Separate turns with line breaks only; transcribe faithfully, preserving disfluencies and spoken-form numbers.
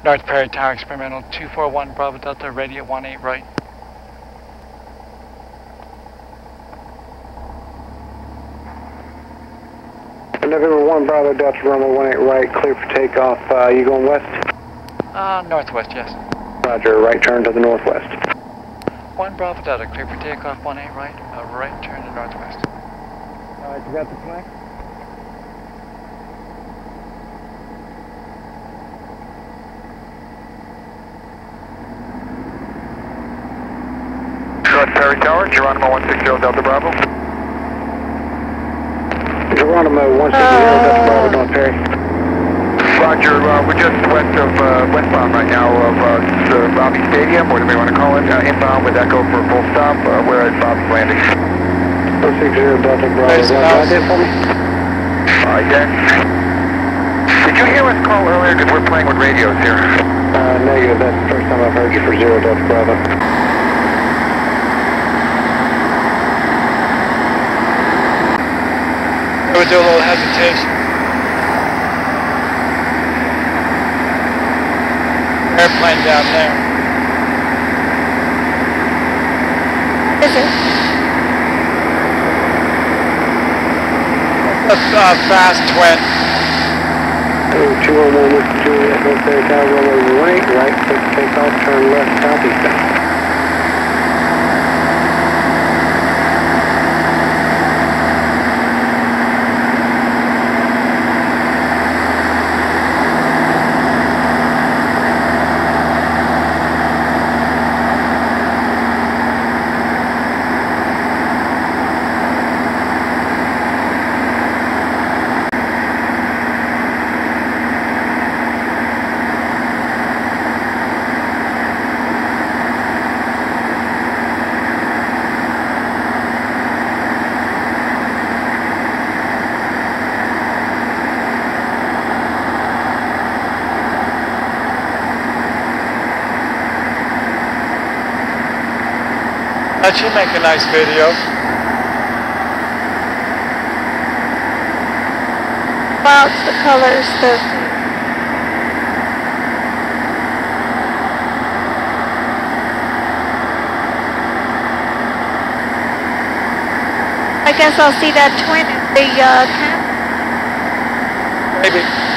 North Perry Tower Experimental two four one Bravo Delta, radio one eight right.
November one Bravo Delta, runway one eight right, clear for takeoff. Uh, you going west?
Uh, northwest, yes.
Roger, right turn to the northwest.
one Bravo Delta, clear for takeoff one eight right, a right turn to northwest.
Alright, you got the flag?
North Perry Tower, Geronimo one six zero Delta Bravo.
Geronimo one six zero uh, Delta Bravo, North Perry.
Roger, uh, we're just west of, uh, westbound right now of uh, uh, Robbie Stadium, whatever you want to call it, uh, inbound with Echo for a full stop. Uh, we're at Bobby's Landing.
one six zero Delta Bravo,
Nice,
got that for me?
Alright, then. Did you hear us call earlier? Because we're playing with radios here.
Uh, negative, that's the first time I've heard you for zero Delta Bravo.
I would do a little hesitation. Airplane down there.
Is it?
A uh, fast twin.
two one one, Mister Juliet, North Perry Tower, runway one eight right, clear for takeoff, turn left, southeastbound.
That should make a nice video.
Clouds, the colors, the... I guess I'll see that twin in the uh, camp.
Maybe.